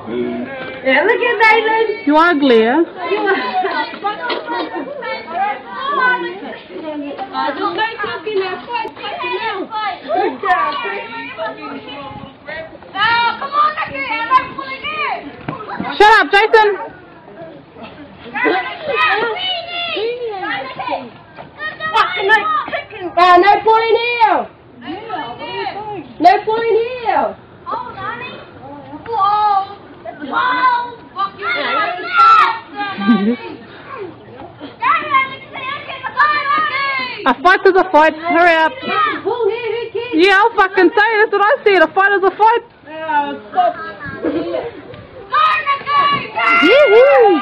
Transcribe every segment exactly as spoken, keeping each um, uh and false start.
Yeah, look at Nathan. You ugly, eh? You are. Uh, just stay stuck in that fight, fight you now. Good job, Now, come on, Nicky, I'm not pulling in. Shut up, Jason. Uh, no pulling here. No pulling here. Oh, Nani. Whoa. Whoa. Fuck you. A fight is a fight. Hurry up. Pull here, who cares? Yeah, I'll fucking say it. That's what I said. A fight is a fight. Oh, stop. Yee-hoo.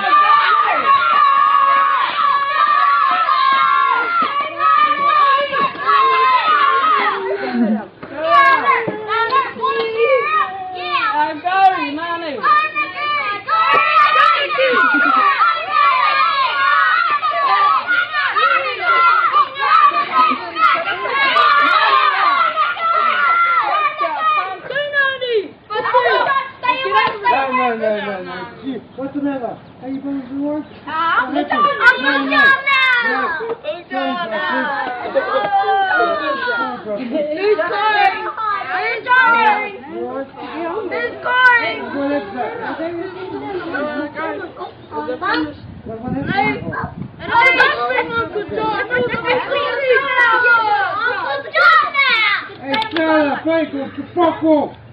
I'm going, Nani. No, no, no, no. Gee, what's the matter? Are you going to work? I'm What going happened? now. Who's going now? Who's going? Who's going? Who's going? What is that? What happened? Hey, Sarah, Frank, fuck off!